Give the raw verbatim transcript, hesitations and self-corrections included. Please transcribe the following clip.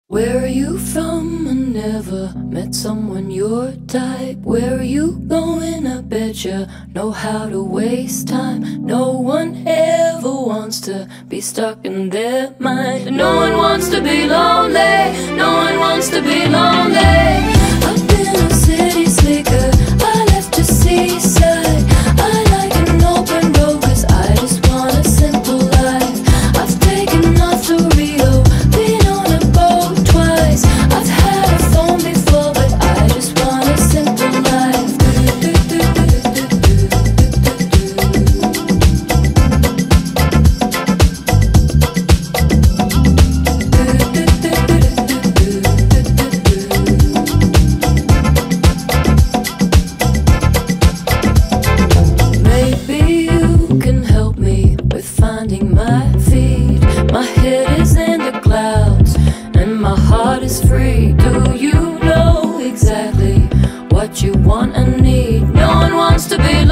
Where are you from? I never met someone your type. Where are you going? I bet you know how to waste time. No one ever wants to be stuck in their mind. No one wants to be lonely. No one wants to be lonely. I've been a city slicker. I left the seaside. I like an open road 'cause I just want a simple life. I've taken off to Rio, been on a boat twice. I've had a phone before, but I just want a simple life. Maybe you can help me with finding my feet. My head is in the clouds and my heart is free. Do you know exactly what you want and need? No one wants to be